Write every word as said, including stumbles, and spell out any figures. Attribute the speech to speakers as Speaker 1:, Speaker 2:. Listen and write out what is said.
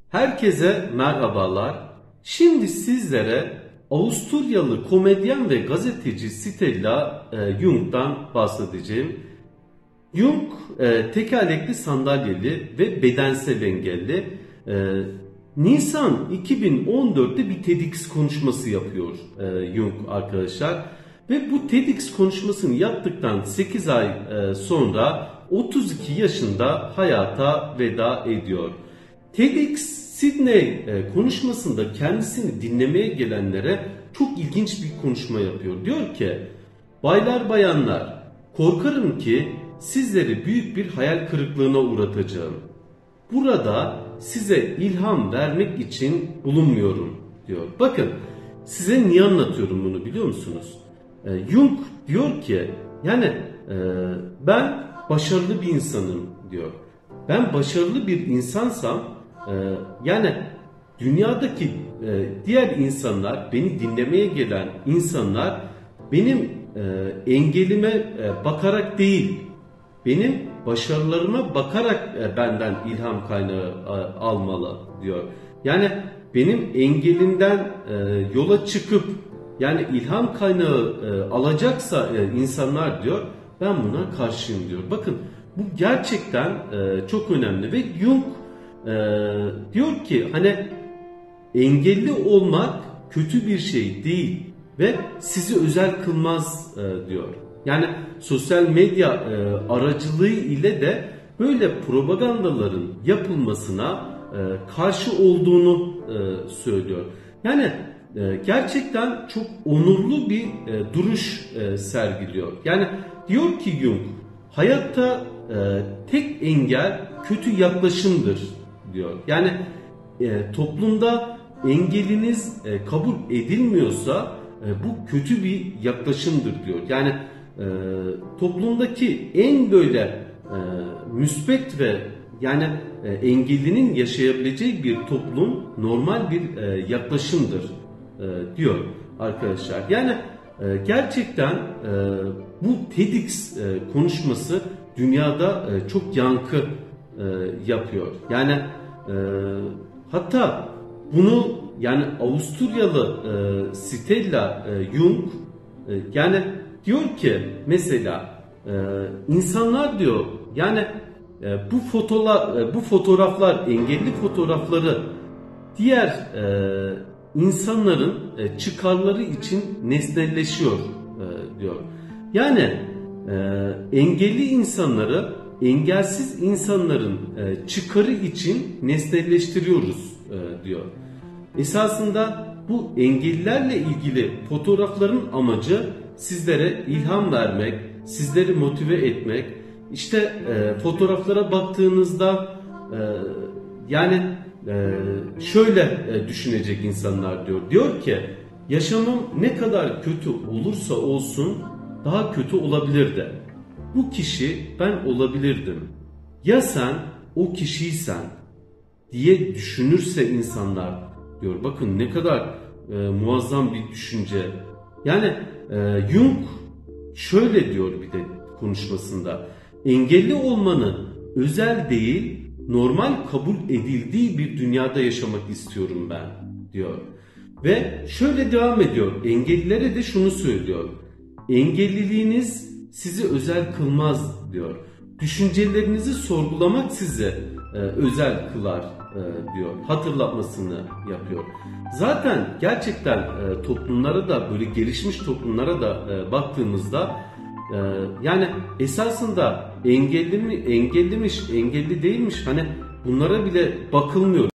Speaker 1: Herkese merhabalar. Şimdi sizlere Avusturyalı komedyen ve gazeteci Stella e, Jung'dan bahsedeceğim. Jung e, tekerlekli sandalyeli ve bedensel engelli. E, Nisan iki bin on dörtte bir TEDx konuşması yapıyor e, Jung arkadaşlar. Ve bu TEDx konuşmasını yaptıktan sekiz ay e, sonra otuz iki yaşında hayata veda ediyor. TEDx Sydney konuşmasında kendisini dinlemeye gelenlere çok ilginç bir konuşma yapıyor. Diyor ki, baylar bayanlar, korkarım ki sizleri büyük bir hayal kırıklığına uğratacağım. Burada size ilham vermek için bulunmuyorum diyor. Bakın, size niye anlatıyorum bunu biliyor musunuz? Jung diyor ki, yani e, ben başarılı bir insanım diyor. Ben başarılı bir insansam, Ee, yani dünyadaki e, diğer insanlar, beni dinlemeye gelen insanlar benim e, engelime e, bakarak değil, benim başarılarıma bakarak e, benden ilham kaynağı e, almalı diyor. Yani benim engelimden e, yola çıkıp yani ilham kaynağı e, alacaksa e, insanlar diyor, ben buna karşıyım diyor. Bakın, bu gerçekten e, çok önemli ve Jung Ee, diyor ki hani engelli olmak kötü bir şey değil ve sizi özel kılmaz e, diyor. Yani sosyal medya e, aracılığı ile de böyle propagandaların yapılmasına e, karşı olduğunu e, söylüyor. Yani e, gerçekten çok onurlu bir e, duruş e, sergiliyor. Yani diyor ki Jung, hayatta e, tek engel kötü yaklaşımdır diyor. Yani e, toplumda engeliniz e, kabul edilmiyorsa e, bu kötü bir yaklaşımdır diyor. Yani e, toplumdaki en böyle e, müspet ve yani e, engellinin yaşayabileceği bir toplum normal bir e, yaklaşımdır e, diyor arkadaşlar. Yani e, gerçekten e, bu TEDx e, konuşması dünyada e, çok yankı e, yapıyor. Yani e, hatta bunu yani Avusturyalı e, Stella e, Jung e, yani diyor ki mesela e, insanlar diyor yani e, bu fotoğraflar e, bu fotoğraflar engelli fotoğrafları diğer e, insanların e, çıkarları için nesnelleşiyor e, diyor. Yani e, engelli insanları engelsiz insanların e, çıkarı için nesnelleştiriyoruz e, diyor. Esasında bu engellilerle ilgili fotoğrafların amacı sizlere ilham vermek, sizleri motive etmek. İşte e, fotoğraflara baktığınızda e, yani e, şöyle e, düşünecek insanlar diyor. Diyor ki, yaşamım ne kadar kötü olursa olsun daha kötü olabilirdi. Bu kişi ben olabilirdim. Ya sen o kişiysen diye düşünürse insanlar diyor. Bakın ne kadar e, muazzam bir düşünce. Yani e, Jung şöyle diyor bir de konuşmasında. Engelli olmanın özel değil, normal kabul edildiği bir dünyada yaşamak istiyorum ben diyor. Ve şöyle devam ediyor. Engellilere de şunu söylüyor. Engelliliğiniz sizi özel kılmaz diyor. Düşüncelerinizi sorgulamak sizi e, özel kılar e, diyor. Hatırlatmasını yapıyor. Zaten gerçekten e, toplumlara da böyle gelişmiş toplumlara da e, baktığımızda e, yani esasında engelli mi, engellimiş, engelli değilmiş hani bunlara bile bakılmıyor.